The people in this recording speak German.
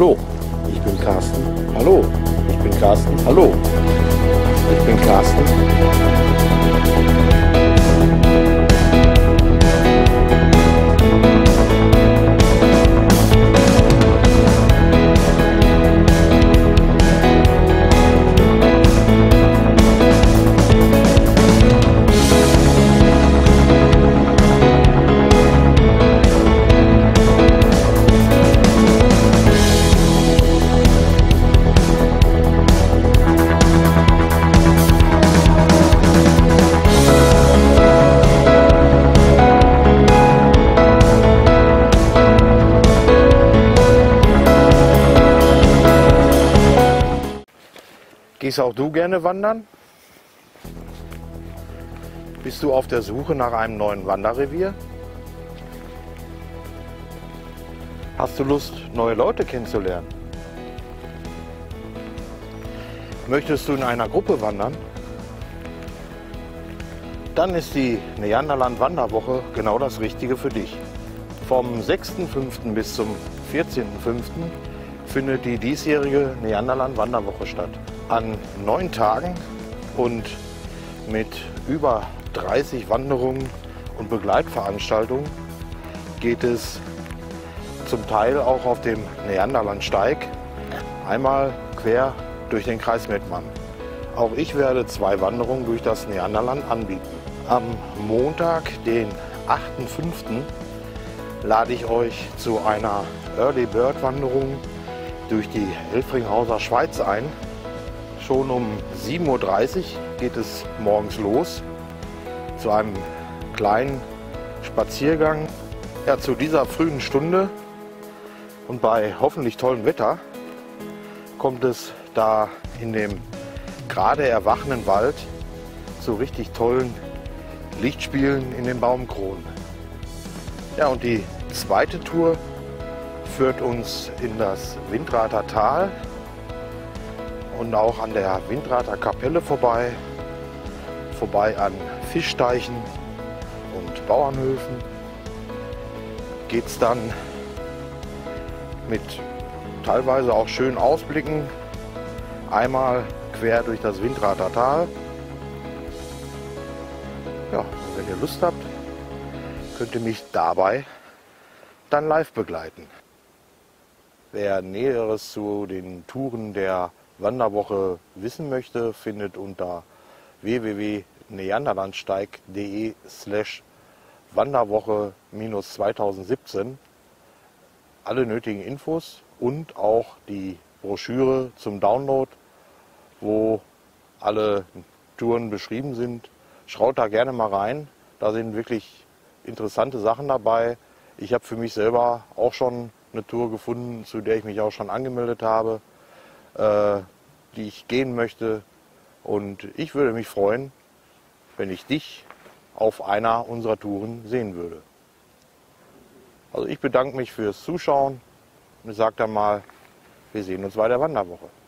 Hallo, ich bin Carsten. Hallo, ich bin Carsten. Hallo, ich bin Carsten. Gehst auch du gerne wandern? Bist du auf der Suche nach einem neuen Wanderrevier? Hast du Lust, neue Leute kennenzulernen? Möchtest du in einer Gruppe wandern? Dann ist die Neanderland-Wanderwoche genau das Richtige für dich. Vom 6.5. bis zum 14.5. findet die diesjährige Neanderland-Wanderwoche statt. An 9 Tagen und mit über 30 Wanderungen und Begleitveranstaltungen geht es zum Teil auch auf dem Neanderlandsteig einmal quer durch den Kreis Mettmann. Auch ich werde 2 Wanderungen durch das Neanderland anbieten. Am Montag, den 8.5., lade ich euch zu einer Early Bird Wanderung durch die Elfringhauser Schweiz ein. Schon um 7.30 Uhr geht es morgens los zu einem kleinen Spaziergang. Ja, zu dieser frühen Stunde und bei hoffentlich tollem Wetter kommt es da in dem gerade erwachenden Wald zu richtig tollen Lichtspielen in den Baumkronen. Ja, und die zweite Tour führt uns in das Windrather Tal und auch an der Windrather Kapelle vorbei an Fischteichen und Bauernhöfen. Geht es dann mit teilweise auch schönen Ausblicken einmal quer durch das Windrather Tal. Ja, wenn ihr Lust habt, könnt ihr mich dabei dann live begleiten. Wer Näheres zu den Touren der Wanderwoche wissen möchte, findet unter www.neanderlandsteig.de/Wanderwoche-2017 alle nötigen Infos und auch die Broschüre zum Download, wo alle Touren beschrieben sind. Schaut da gerne mal rein, da sind wirklich interessante Sachen dabei. Ich habe für mich selber auch schon eine Tour gefunden, zu der ich mich auch schon angemeldet habe, die ich gehen möchte. Und ich würde mich freuen, wenn ich dich auf einer unserer Touren sehen würde. Also ich bedanke mich fürs Zuschauen und sage dann mal, wir sehen uns bei der Wanderwoche.